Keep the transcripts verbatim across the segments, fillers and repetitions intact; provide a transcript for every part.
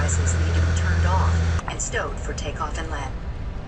devices need to be turned off and stowed for takeoff and land.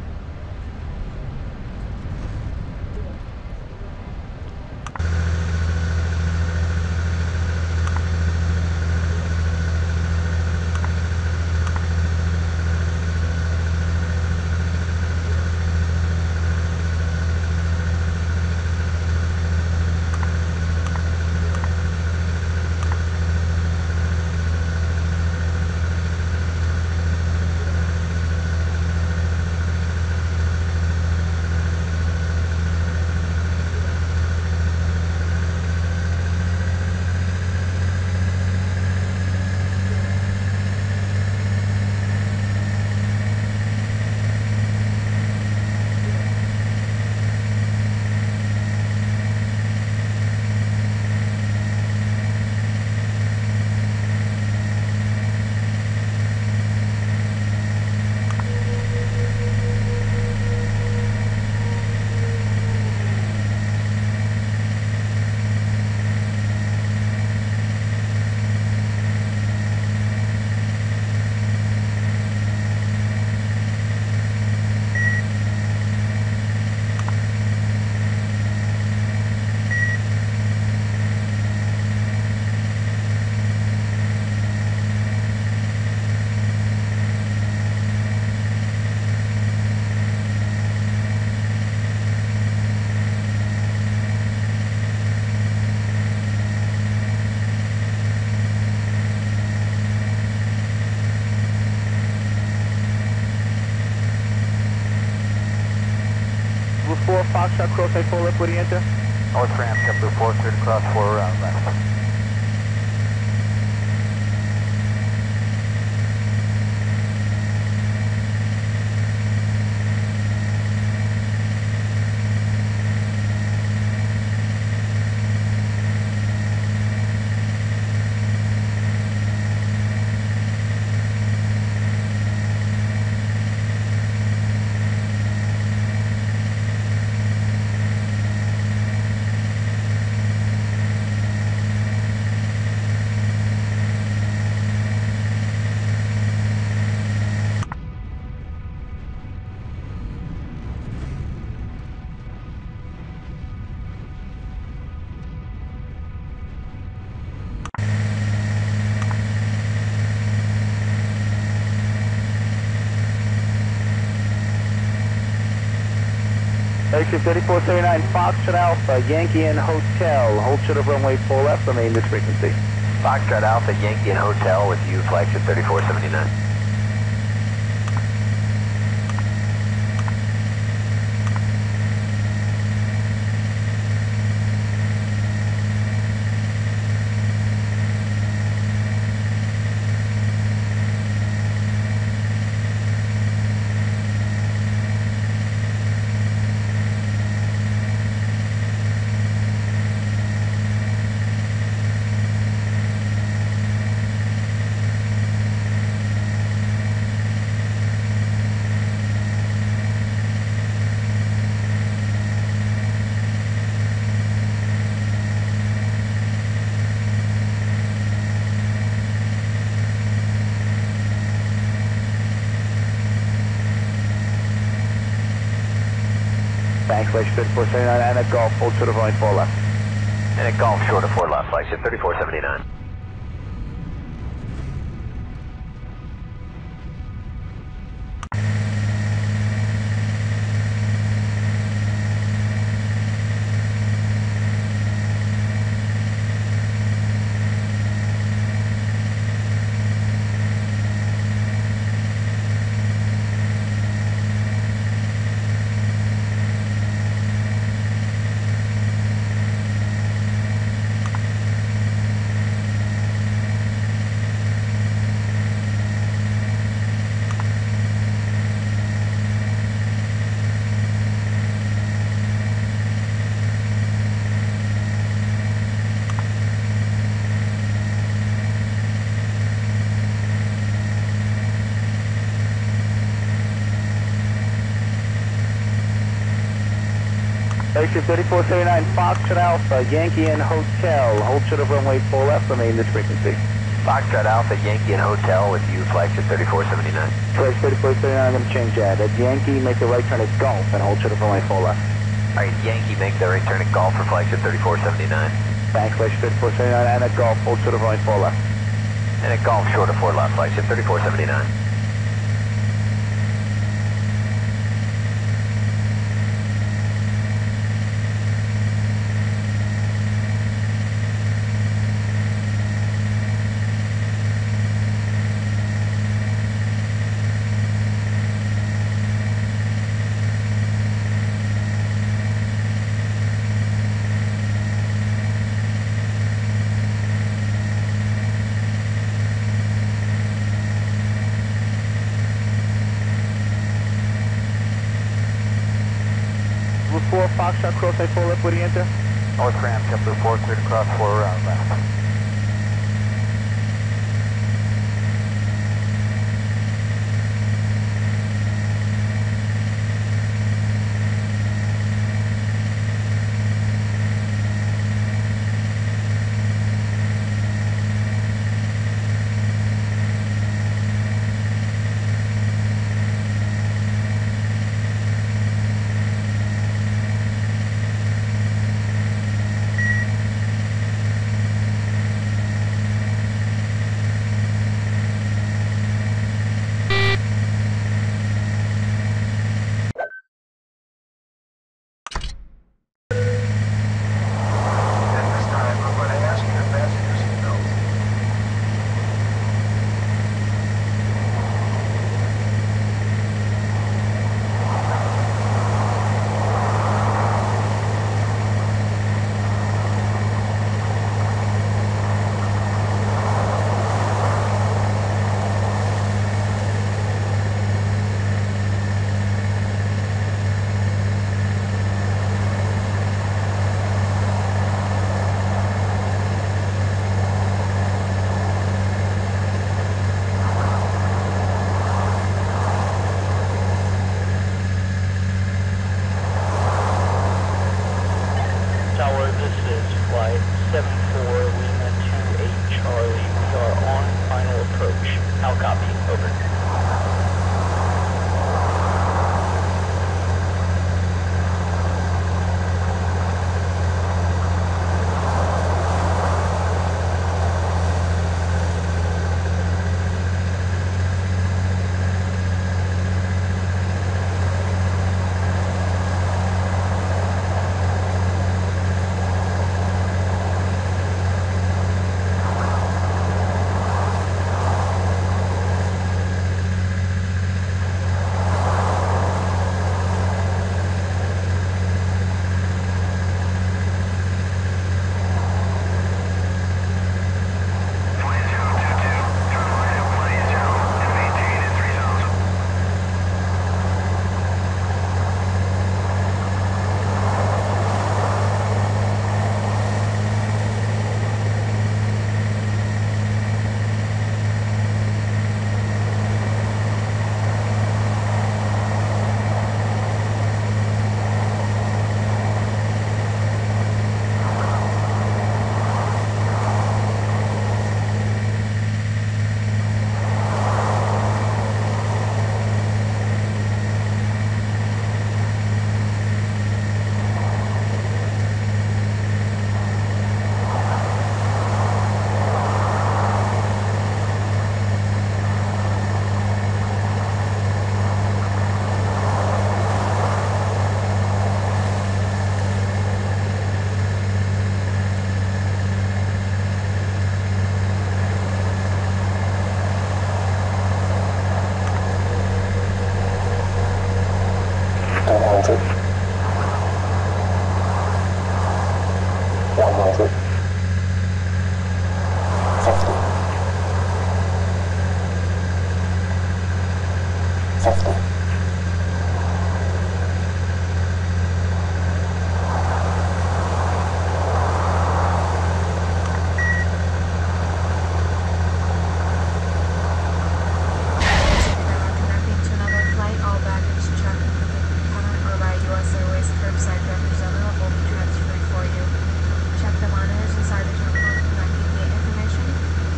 four, Foxtrot, cross I four left, where do you enter? North ramp, Kepler four, clear to cross four, uh, left. Exit thirty-four seventy-nine, Foxtrot Alpha, Yankee and Hotel. Hold short of runway four left, remain this frequency. Foxtrot Alpha, Yankee and Hotel with you, flight to thirty-four seventy-nine. Thanks, Flight thirty-four seventy-nine and a Golf, hold short of runway four left. And a Golf short of four left, flight to thirty-four seventy-nine. Exit thirty-four seventy-nine, Foxtrot Alpha, Yankee and Hotel. Hold short of runway four left, remain this frequency. Foxtrot Alpha, Yankee and Hotel with you, flight to thirty-four seventy-nine. Flight thirty-four seventy-nine, I'm going to change that. At Yankee, make a right turn at Golf and hold short of runway four left. Alright, Yankee, make the right turn at Golf for flight to thirty-four seventy-nine. Thanks, flight thirty-four seventy-nine, and at Golf, hold short of runway four left. And at Golf, short of four left, flight to thirty-four seventy-nine. four, Foxtrot, cross four left, where do you enter? North Ram, Kepler four, cleared across four uh, left.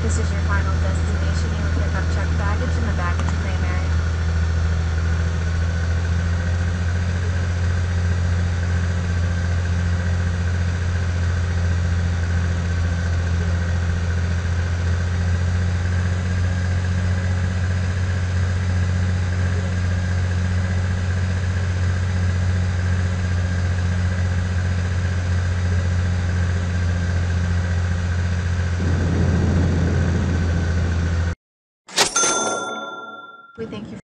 This is your final destination. You will pick up checked baggage in the baggage claim area. We thank you.